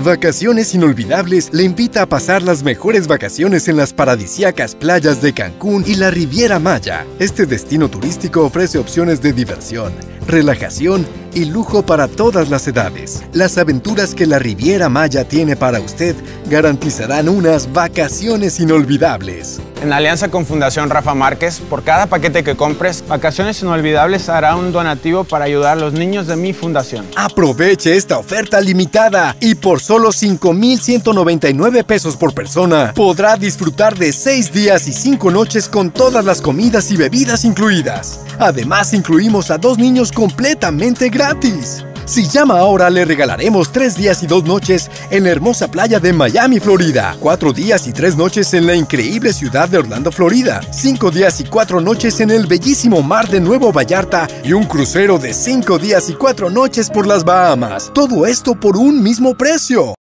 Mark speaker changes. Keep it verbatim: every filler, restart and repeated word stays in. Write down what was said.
Speaker 1: Vacaciones Inolvidables le invita a pasar las mejores vacaciones en las paradisíacas playas de Cancún y la Riviera Maya. Este destino turístico ofrece opciones de diversión, relajación y lujo para todas las edades. Las aventuras que la Riviera Maya tiene para usted garantizarán unas vacaciones inolvidables.
Speaker 2: En alianza con Fundación Rafa Márquez, por cada paquete que compres, Vacaciones Inolvidables hará un donativo para ayudar a los niños de mi fundación.
Speaker 1: Aproveche esta oferta limitada y por solo cinco mil ciento noventa y nueve pesos por persona podrá disfrutar de seis días y cinco noches con todas las comidas y bebidas incluidas. Además, incluimos a dos niños completamente gratis. Si llama ahora, le regalaremos tres días y dos noches en la hermosa playa de Miami, Florida. Cuatro días y tres noches en la increíble ciudad de Orlando, Florida. Cinco días y cuatro noches en el bellísimo mar de Nuevo Vallarta. Y un crucero de cinco días y cuatro noches por las Bahamas. Todo esto por un mismo precio.